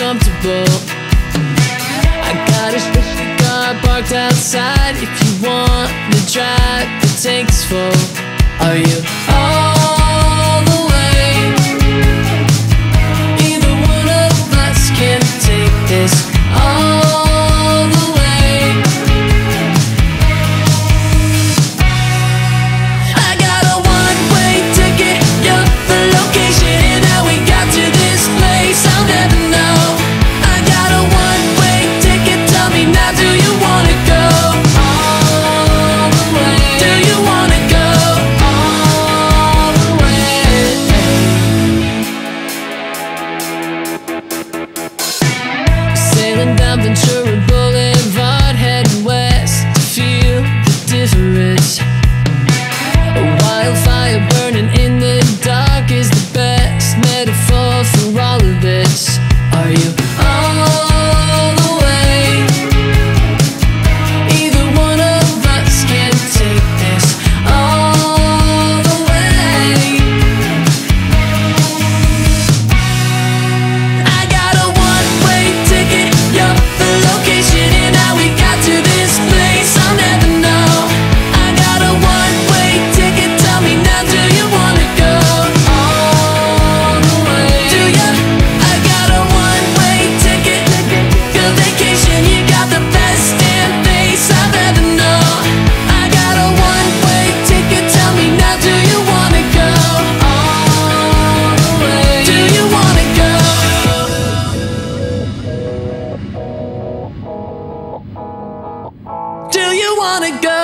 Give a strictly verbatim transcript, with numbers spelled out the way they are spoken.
comfortable. I got a special car parked outside. If you want to drive, the tank's full. Are you all the way? Either one of us can take this all the way. I got a one-way ticket, you're the location, and how we got to this place I'll never know. I got a one-way ticket, tell me now, do you wanna go all the way? Do you wanna go all the way? Sailing down Ventura Boulevard, heading west to feel the difference. A wildfire burning in the dark is the best metaphor for all of this. Are you all the way? Either one of us can take this all the way. I got a one-way ticket, you're the location, and how we got to this place I'll never know. I got a one-way ticket, tell me now, do you wanna go all the way? Do ya? I got a one-way ticket, good vacation, you got the best damn face I've ever known. I got a one-way ticket, tell me now, do you wanna go all the way? Do you wanna go? Do you wanna go?